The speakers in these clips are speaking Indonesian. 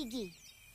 gigi.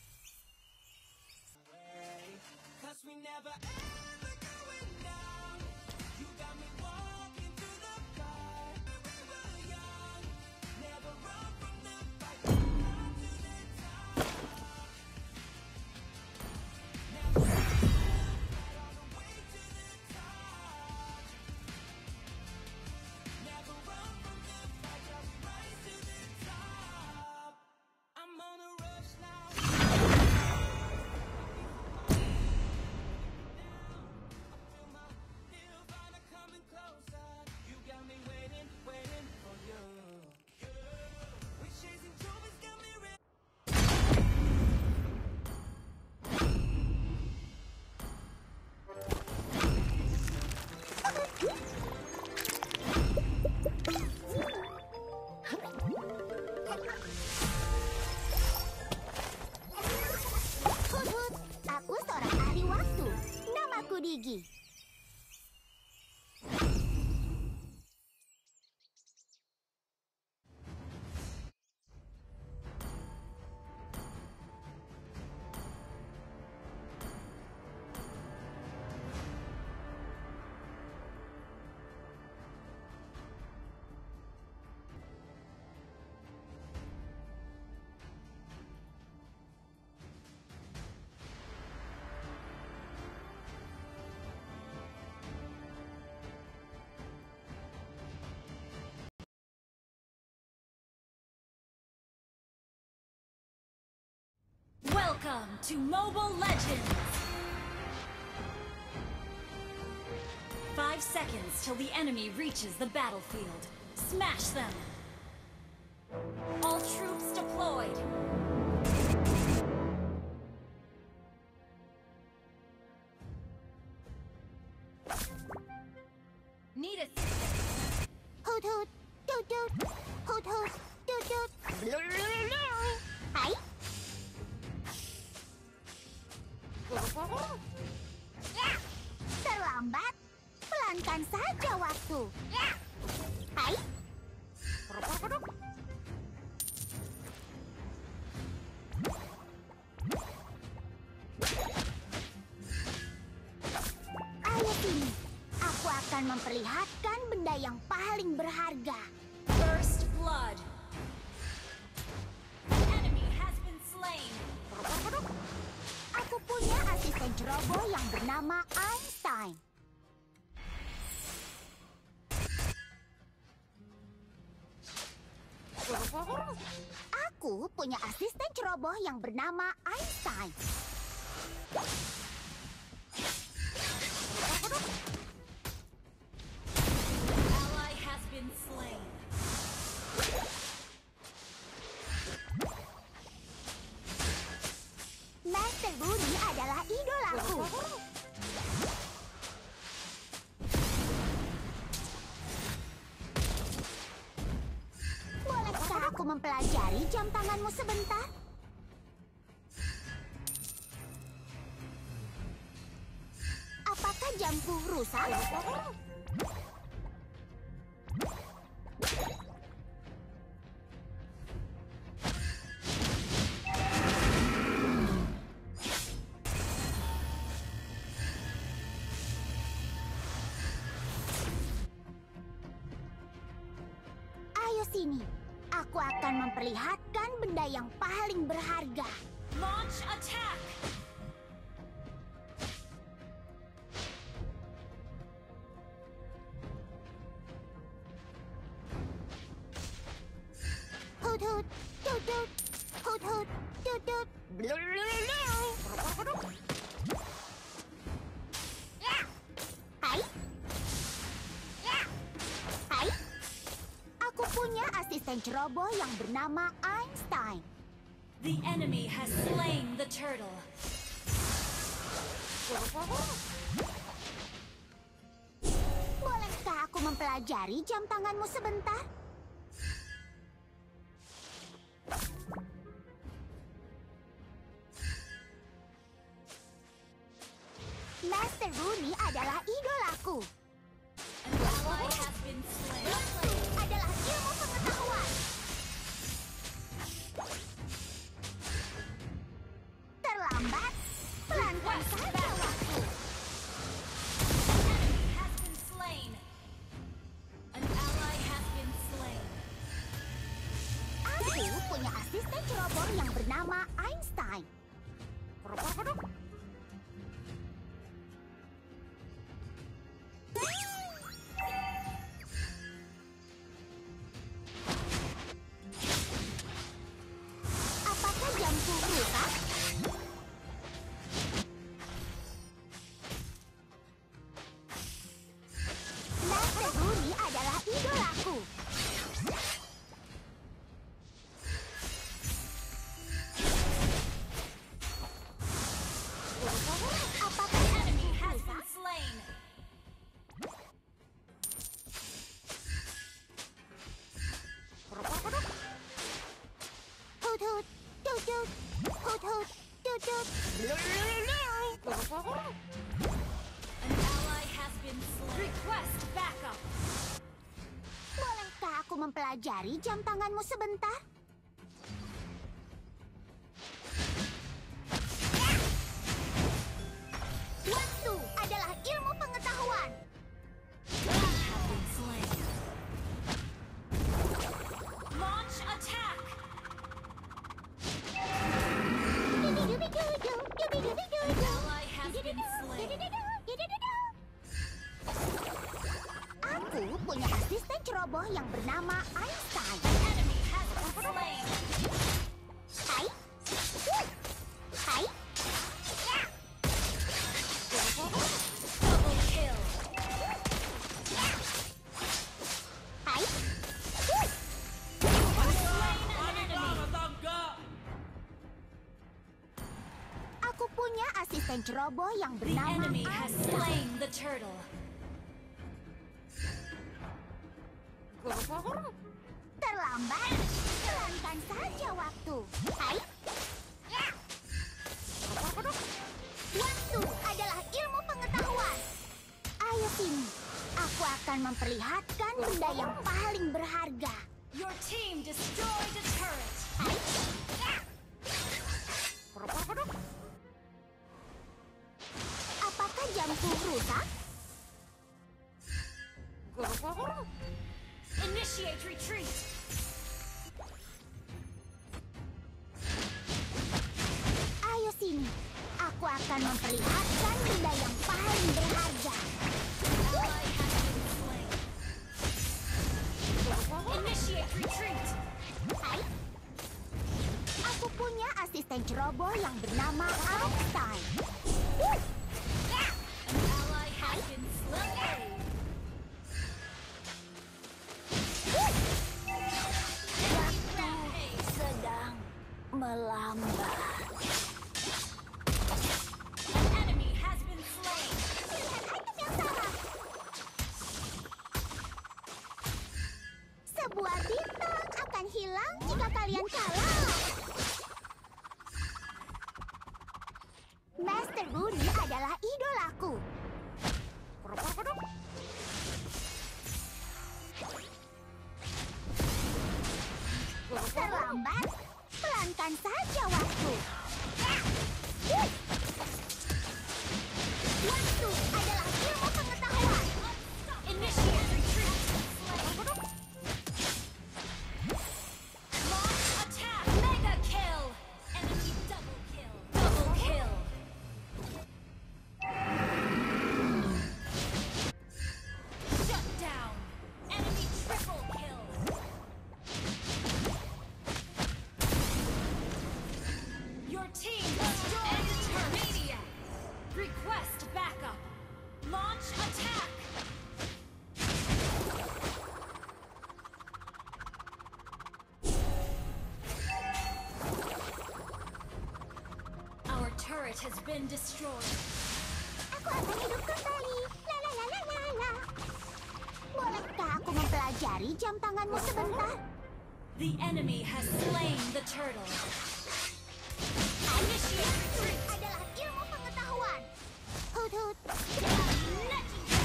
Aku seorang ahli waktu. Namaku Digi. Welcome to Mobile Legends! 5 seconds till the enemy reaches the battlefield. Smash them! All troops deployed! Need assistance! Hoot hoot, doot doot, hoot hoot, doot doot. Hai. Terlambat. Pelankan saja waktu. Hai. Ayo sini. Aku akan memperlihatkan benda yang paling berharga. First blood! The enemy has been slain! Aku punya asisten ceroboh yang bernama Einstein. Aku punya asisten ceroboh yang bernama Einstein. Ally has been slain. Master Budi adalah idolaku. Bolehkah aku mempelajari jam tanganmu sebentar? Apakah jamku rusak? Ayo sini. Aku akan memperlihatkan benda yang paling berharga. Launch attack! Hoot hoot, doot doot, hoot hoot, doot doot. Hai. Hai. Aku punya asisten ceroboh yang bernama Einstein. The enemy has slain the turtle. Bolehkah aku mempelajari jam tanganmu sebentar? Master Rooney adalah idolaku. An ally has been slain. Itu adalah ilmu pengetahuan. bernama Einstein. Apakah jamku rusak? Master Rooney adalah idolaku. Apakah Enemy jamku has been rusak? slain. Hoot hoot, toot toot, hoot hoot, toot toot. An ally has been slain. Request backup. Bolehkah aku mempelajari jam tanganmu sebentar? Waktu adalah ilmu pengetahuan. Have been slain. Launch attack. Dubi-dubi-dudu, dubi-dubi-dudu. Ally has been slain. Dudu-dudu-dudu. Aku punya asisten ceroboh yang bernama Einstein. Enemy has been slain. Hai. Hai. Double kill. Hai. Slain an enemy. Aku punya asisten ceroboh yang The bernama enemy has Einstein. slain the turtle. Terlambat. Pelankan saja waktu. Hai. Waktu adalah ilmu pengetahuan. Ayo sini. Aku akan memperlihatkan benda yang paling berharga. Your team destroyed a turret. Hai. Apakah jamku rusak? Initiate retreat. Ayo sini. Aku akan memperlihatkan benda yang paling berharga. Ally has been slain. Initiate retreat. Hai. Aku punya asisten ceroboh yang bernama Einstein. An ally has been slain. Enemy rampage. Sedang melambat. An enemy has been slain. Pilihan item yang salah. Sebuah bintang akan hilang jika kalian kalah. Master Rooney adalah idolaku. Terlambat. Pelankan saja waktu. Waktu adalah ilmu pengetahuan. Initiate retreat. Launch attack. Mega kill. Enemy double kill. Double kill. Shut down. Enemy triple kill. Your team destroyed the turret. Request backup. Launch attack. Our turret has been destroyed. Aku akan hidup kembali. La la la la la la. Bolehkah aku mempelajari jam tanganmu sebentar? The enemy has slain the turtle. Initiate retreat. Adalah ilmu pengetahuan. Hut hut. Legendary.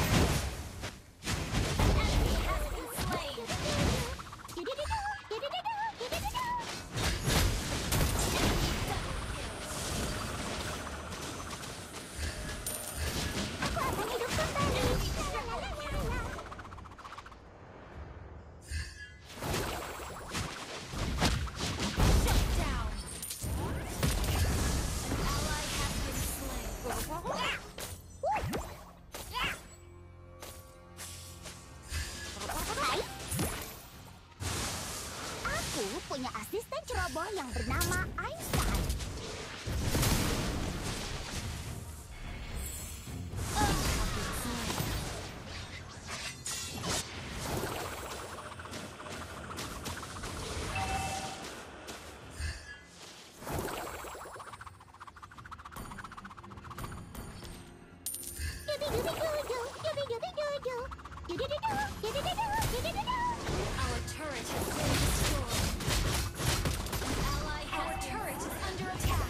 An enemy has been slain. Didididu, didididu, didididu. Aku akan hidup kembali. La la la la la la. Shut down. asisten ceroboh yang bernama Einstein. Our turret has been destroyed. An ally has Our turret is under attack.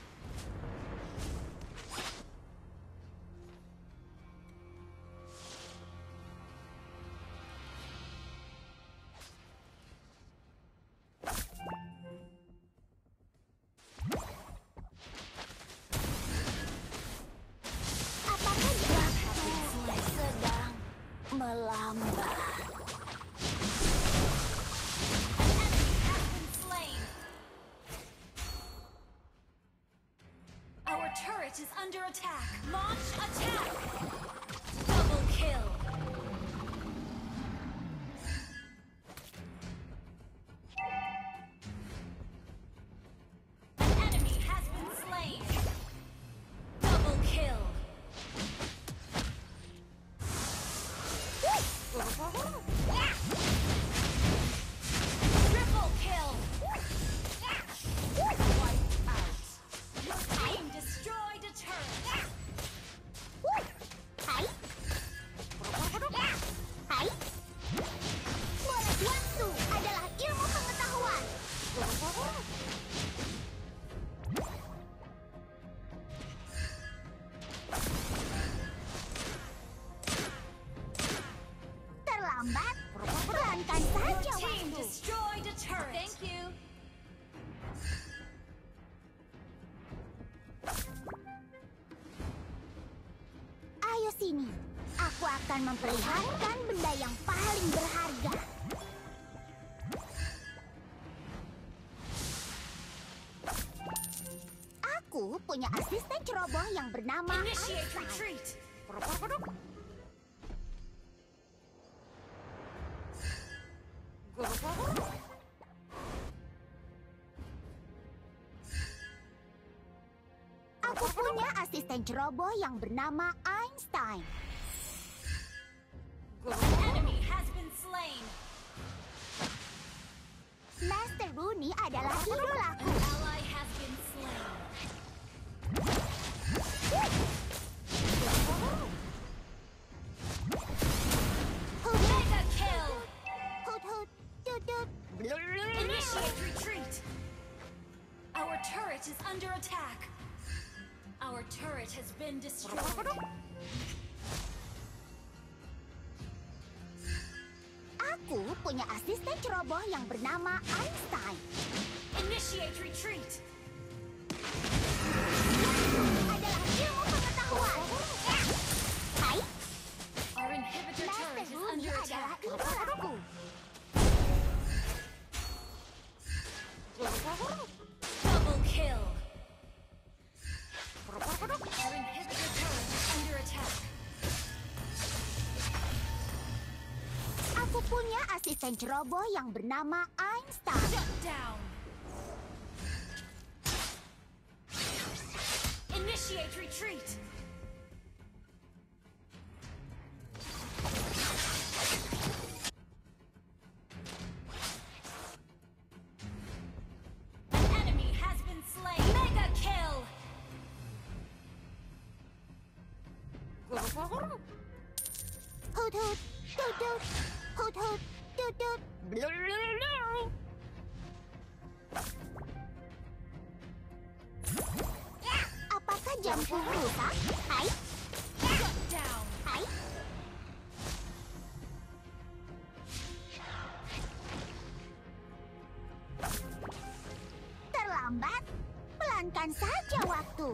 Apakah dia sedang melambat? An enemy has been slain. Our turret is under attack. Launch attack. Double kill. An enemy has been slain. Double kill. Triple kill. Wiped out. Your team destroyed a turret. Hai. Hai. Bola waktu adalah ilmu pengetahuan. Terlambat, pelankan Your saja team waktu. destroyed a turret. Thank you. Ayo sini, aku akan memperlihatkan benda yang paling berharga. Aku punya asisten ceroboh yang bernama Initiate Einstein. retreat. Aku punya asisten ceroboh yang bernama Einstein. An enemy has been slain. Master Rooney adalah idolaku. An ally has been slain. Mega kill. Hoot hoot, toot toot. Initiate retreat. Our turret is under attack. Our turret has been destroyed. Aku punya asisten ceroboh yang bernama Einstein. Initiate retreat. Adalah ilmu pengetahuan. Hai, Our inhibitor Master turret is Rooney under adalah attack. idolaku. Double kill. Our inhibitor turret is under attack. Aku punya asisten ceroboh yang bernama Einstein. Shut down. Initiate retreat. An enemy has been slain. Mega kill. Hoot hoot, toot toot. Hoot hoot, toot toot. Apakah jamku rusak? Hai, Shut down. hai. Terlambat, pelankan saja waktu.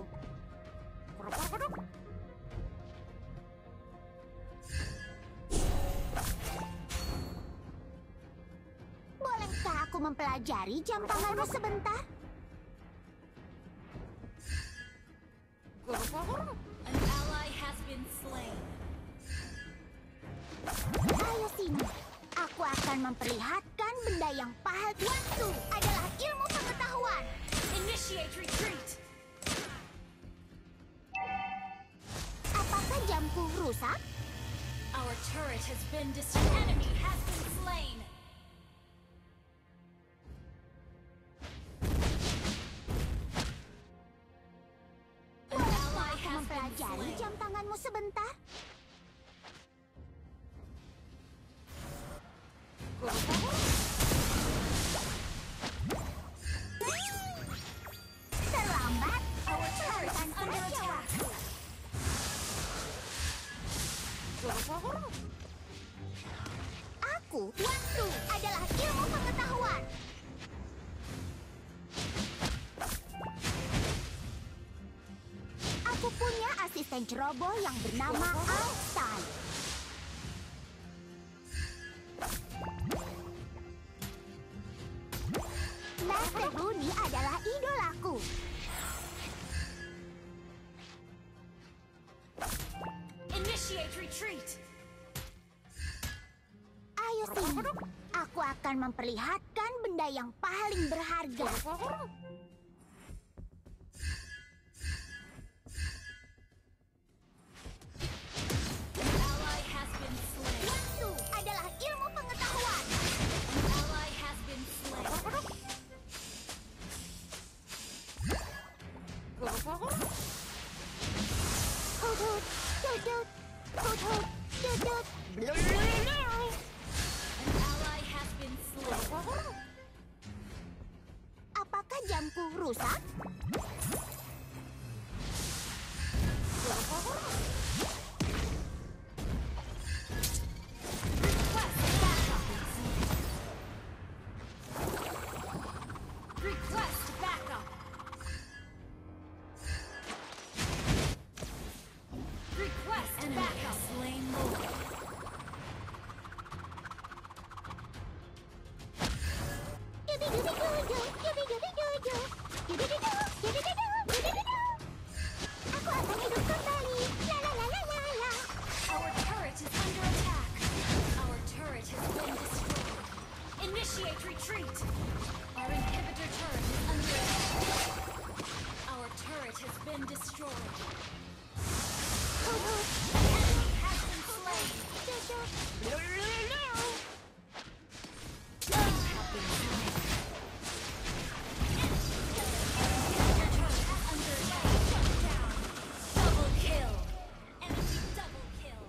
Bolehkah aku mempelajari jam tanganmu sebentar? An ally has been slain. Ayo sini, aku akan memperlihatkan benda yang paling. Waktu adalah ilmu pengetahuan. Initiate retreat. Apakah jamku rusak? Our turret has been destroyed. Enemy has been slain. An ally has been Mempelajari slain. jam tanganmu sebentar. Terlambat. Our turret is under attack. Aku, waktu adalah ilmu pengetahuan. Aku punya asisten ceroboh yang bernama Einstein. Master Rooney adalah idolaku. Initiate retreat. Ayo sini, aku akan memperlihatkan benda yang paling berharga. An ally has been slain. Waktu adalah ilmu pengetahuan. An ally has been slain. Hut hut, dut dut, hut hut, dut dut. An ally has been slain. Apakah jamku rusak? Request backup. Request backup. Slain Lord. Yubi-dubi-du-du, yubi-dubi-du-du, yubi-du-du, yubi-du-du, yubi-du-du. Aku akan hidup kembali. La la la la la la. Our turret is under attack. Our turret has been destroyed. Initiate retreat. Our inhibitor turret is under attack. Our turret has been destroyed. Hut hut, An enemy has been slain. dut dut. Have been slain. Inhibitor turret is under attack. Shut down. Double kill. Enemy double kill.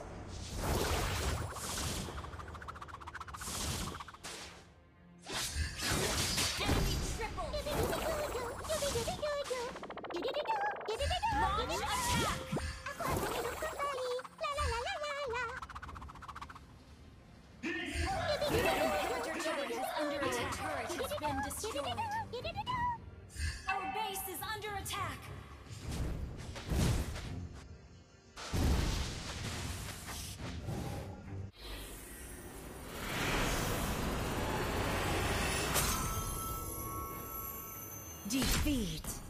Enemy triple. Yubi-dubi-du-du, yubi-dubi-du-du, yubi-du-du, yubi-du-du, Launch yubi-du-du. attack. Aku akan hidup kembali. La la la la la la. Your inhibitor turret is under attack. Turret has been destroyed. Yubi-du-du. Our base is under attack. Defeat.